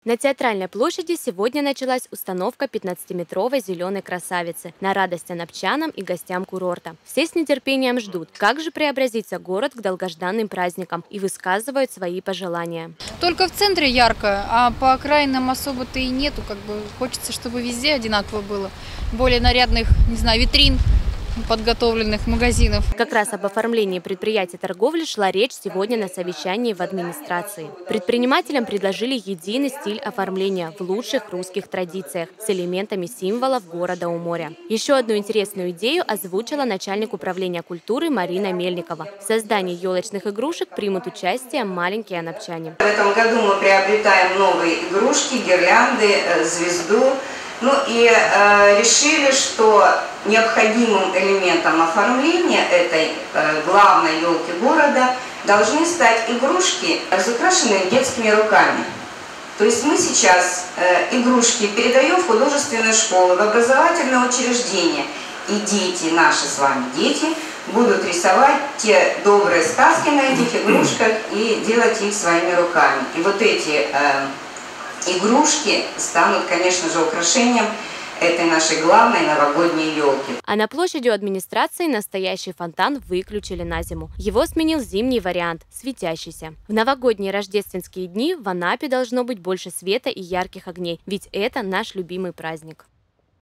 На Театральной площади сегодня началась установка 15-метровой зеленой красавицы на радость анапчанам и гостям курорта. Все с нетерпением ждут, как же преобразится город к долгожданным праздникам, и высказывают свои пожелания. Только в центре ярко, а по окраинам особо-то и нету. Хочется, чтобы везде одинаково было. Более нарядных, не знаю, витрин, подготовленных магазинов. Как раз об оформлении предприятий торговли шла речь сегодня на совещании в администрации. Предпринимателям предложили единый стиль оформления в лучших русских традициях с элементами символов города у моря. Еще одну интересную идею озвучила начальник управления культуры Марина Мельникова. В создании елочных игрушек примут участие маленькие анапчане. В этом году мы приобретаем новые игрушки, гирлянды, звезду. Решили, что необходимым элементом оформления этой главной елки города должны стать игрушки, разукрашенные детскими руками. То есть мы сейчас игрушки передаем в художественные школы, в образовательные учреждения. И дети, наши с вами дети, будут рисовать те добрые сказки на этих игрушках и делать их своими руками. И вот эти игрушки станут, конечно же, украшением этой нашей главной новогодней елки. А на площади у администрации настоящий фонтан выключили на зиму. Его сменил зимний вариант – светящийся. В новогодние рождественские дни в Анапе должно быть больше света и ярких огней, ведь это наш любимый праздник.